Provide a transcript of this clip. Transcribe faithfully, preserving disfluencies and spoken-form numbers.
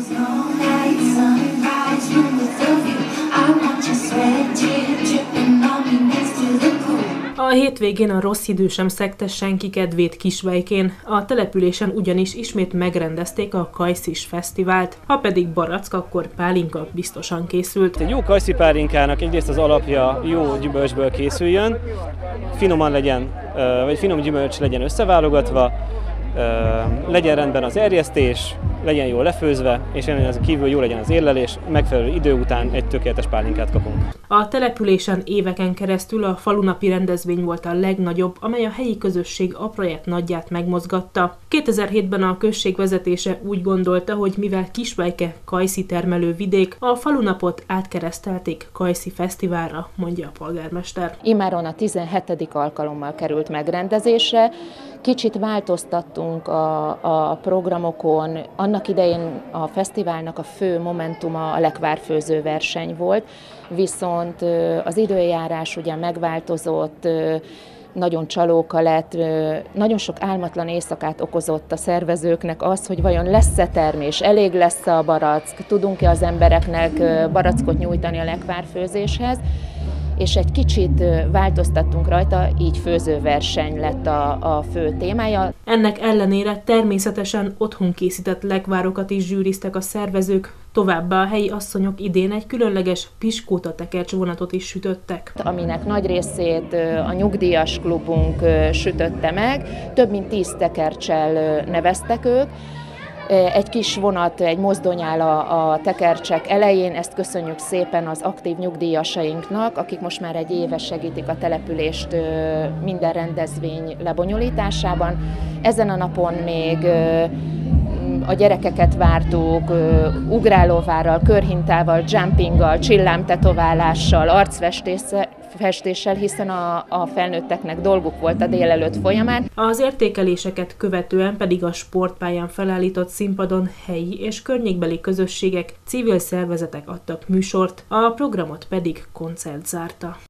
A hétvégén a rossz idő sem szegte senki kedvét Kisbejkén, a településen ugyanis ismét megrendezték a kajszis fesztivált, ha pedig barack, akkor pálinka biztosan készült. Egy jó kajszi pálinkának egyrészt az alapja jó gyümölcsből készüljön, finoman legyen, vagy finom gyümölcs legyen összeválogatva, legyen rendben az erjesztés, legyen jól lefőzve, és ezen kívül jó legyen az érlelés, megfelelő idő után egy tökéletes pálinkát kapunk. A településen éveken keresztül a falunapi rendezvény volt a legnagyobb, amely a helyi közösség apraját nagyját megmozgatta. kétezer-hétben a község vezetése úgy gondolta, hogy mivel Kisbejke kajszi termelő vidék, a falunapot átkeresztelték kajszi fesztiválra, mondja a polgármester. Imáron a tizenhetedik alkalommal került megrendezésre. Kicsit változtattunk a, a programokon. Annak idején a fesztiválnak a fő momentuma a lekvárfőző verseny volt, viszont az időjárás ugye megváltozott, nagyon csalóka lett, nagyon sok álmatlan éjszakát okozott a szervezőknek az, hogy vajon lesz-e termés, elég lesz a barack, tudunk-e az embereknek barackot nyújtani a lekvárfőzéshez, és egy kicsit változtattunk rajta, így főzőverseny lett a, a fő témája. Ennek ellenére természetesen otthon készített lekvárokat is zsűriztek a szervezők, továbbá a helyi asszonyok idén egy különleges piskóta tekercs vonatot is sütöttek. Aminek nagy részét a nyugdíjas klubunk sütötte meg, több mint tíz tekerccsel neveztek ők. Egy kis vonat, egy mozdony áll a, a tekercsek elején, ezt köszönjük szépen az aktív nyugdíjasainknak, akik most már egy éve segítik a települést minden rendezvény lebonyolításában. Ezen a napon még a gyerekeket vártuk ugrálóvárral, körhintával, jumpinggal, csillámtetoválással, arcfestéssel, hiszen a, a felnőtteknek dolguk volt a délelőtt folyamán. Az értékeléseket követően pedig a sportpályán felállított színpadon helyi és környékbeli közösségek, civil szervezetek adtak műsort, a programot pedig koncert zárta.